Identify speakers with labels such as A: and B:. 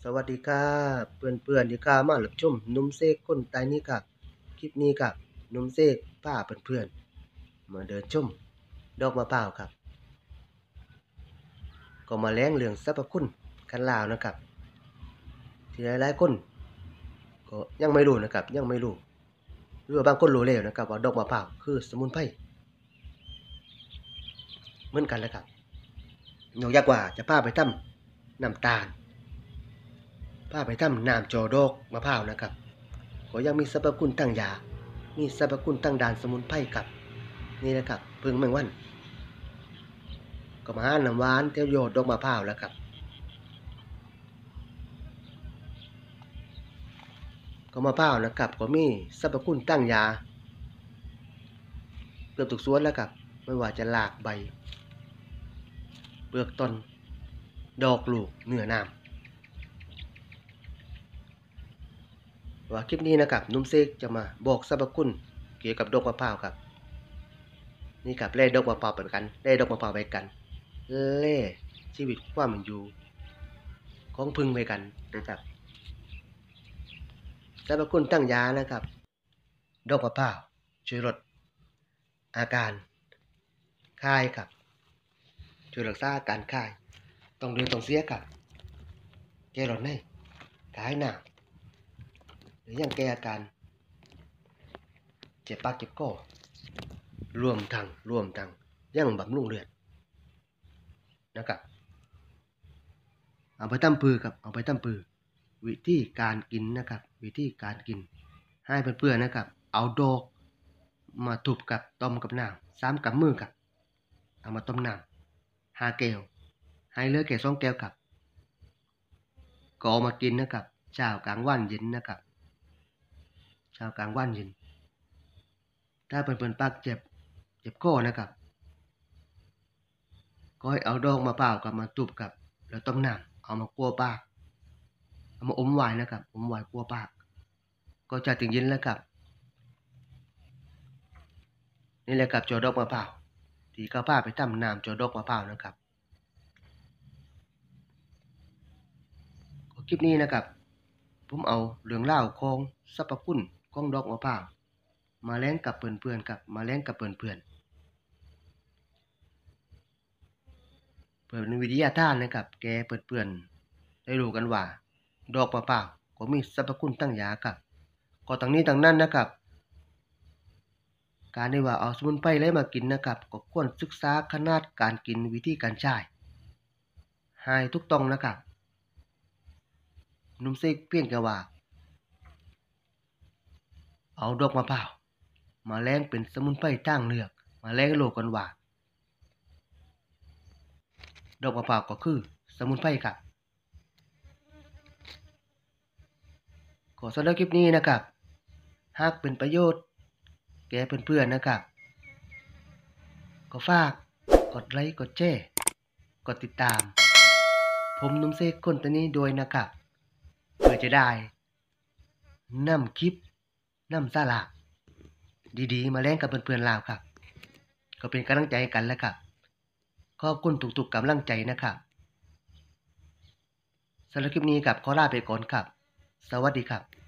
A: สวัสดีครับเพื่อนๆที่เข้ามารับชมหนุ่มเสกคนใต้นี้ครับคลิปนี้ครับหนุ่มเสกพาเพื่อนๆมาเดินชมดอกมะพร้าวครับก็มาแลงเรื่องสรรพคุณกันลาวนะครับที่หลายๆคนก็ยังไม่รู้นะครับยังไม่รู้หรือว่าบางคนรู้แล้วนะครับว่าดอกมะพร้าวคือสมุนไพรเหมือนกันแหละครับนอกจากว่าจะพาไปทำน้ำตาลพาไปทำน้ำจอดอกมะพร้าวนะครับก็ยังมีสรรพคุณตั้งยามีสรรพคุณตั้งด่านสมุนไพรครับนี่นะครับเพิ่งแมงวันก็มาหาน้ำหวานเที่ยวยอดดอกมะพร้าวแล้วครับก็มะพร้าวนะครับก็มีสรรพคุณตั้งยาเกือบทุกส่วนแล้วครับไม่ว่าจะรากใบเปลือกต้นดอกลูกเนื้อน้ำว่าคลิปนี้นะครับนุ่มเซกจะมาบอกสรรพคุณเกี่ยวกับดอกมะพร้าวครับนี่ครับเล่ดอกมะพร้าวไปกันเล่ดอกมะพร้าวไปกันเล่ชีวิตความเป็นอยู่ของพึงไปกันนะครับสรรพคุณตั้งยานะครับดอกมะพร้าวช่วยลดอาการคายครับช่วยรักษาอาการคายต้องดื่มต้องเสียครับแก้ร้อนในกายหนาวหรือยังแก้อาการเจ็บปากเจ็บคอรวมทั้งยังบำรุงเลือดนะครับเอาไปตั้มปือครับเอาไปตั้มปือวิธีการกินนะครับวิธีการกินให้เพื่อนๆนะครับเอาดอกมาทุบกับต้มกับน้ำ3กำมือกับเอามาต้มน้ำ5แก้วให้เหลือแค่2แก้วครับก็เอามากินนะครับเช้ากลางวันเย็นนะครับเช้ากลางวันเย็นถ้าเพื่อนๆปากเจ็บคอนะครับก็ให้เอาดอกมะพร้าวกับมาทุบกับแล้วต้มน้ำเอามากลัวปากเอามาอมไว้นะครับอมไว้กลัวปากก็จะถึงเย็นแล้วครับนี่แหละครับจอดอกมะพร้าวที่เขาพาไปทำน้ำจอดอกมะพร้าวนะครับคลิปนี้นะครับผมเอาเรื่องเล่าของสรรพคุณของดอกมะพร้าวมาแลงกับเพื่อนๆครับมาแลงกับเพื่อนๆเพื่อเป็นวิทยาทานนะครับแกเพื่อนๆได้รู้กันว่าดอกมะพร้าวก็มีสรรพคุณตั้งยาครับก็ทั้งนี้ทั้งนั้นนะครับการที่ว่าเอาสมุนไพรอะไรมากินนะครับก็ควรศึกษาขนาดการกินวิธีการใช้ให้ถูกต้องนะครับนุ่มเสกเพียงแค่ว่าเอาดอกมะพร้าวมาแลงเป็นสมุนไพรทางเลือกมาแลงโลกกันว่าดอกมะพร้าวก็คือสมุนไพรครับขอสำหรับคลิปนี้นะครับหากเป็นประโยชน์แก่เพื่อนๆนะครับก็ฝากกดไลค์กดแชร์กดติดตามผมนุ่มเสกคนตัวนี้ด้วยนะครับเพื่อจะได้นำคลิปนำสาระดีๆมาแลงกับเพื่อนๆลาวครับก็เป็นกำลังใจกันแล้วครับขอบคุณทุกๆกำลังใจนะครับสำหรับคลิปนี้ครับขอลาไปก่อนครับสวัสดีครับ